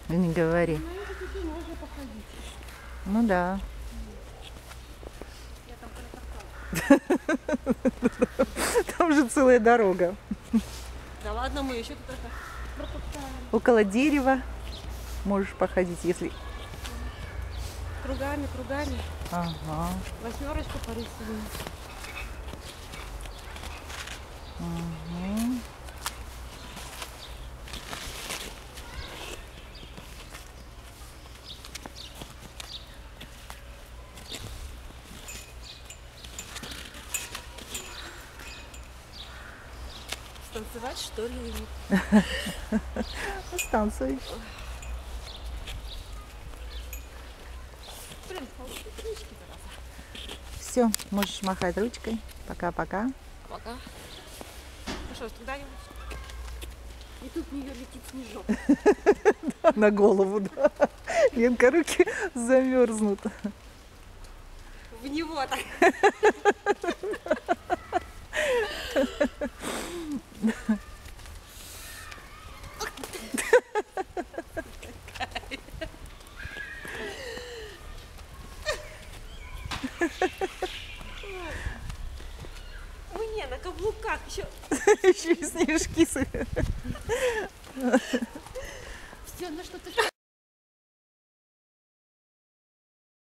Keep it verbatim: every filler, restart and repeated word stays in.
Не говори. Ну, это теперь можно походить. Ну да. Я там протоптала. Там же целая дорога. Да ладно, мы еще тут это протоптаем. Около дерева можешь походить, если... Кругами, кругами. Ага. Восьмерочку порисуем. Угу. Станцевать, что ли? Станций. Блин, получилось ручки-то раз. Все, можешь махать ручкой. Пока-пока. Пока. Ну что ж, когда-нибудь. И тут в нее летит снежок. На голову, да. Ленка, руки замерзнут. В него-то. Мне на каблуках еще. Еще и снежки. Все, на что-то.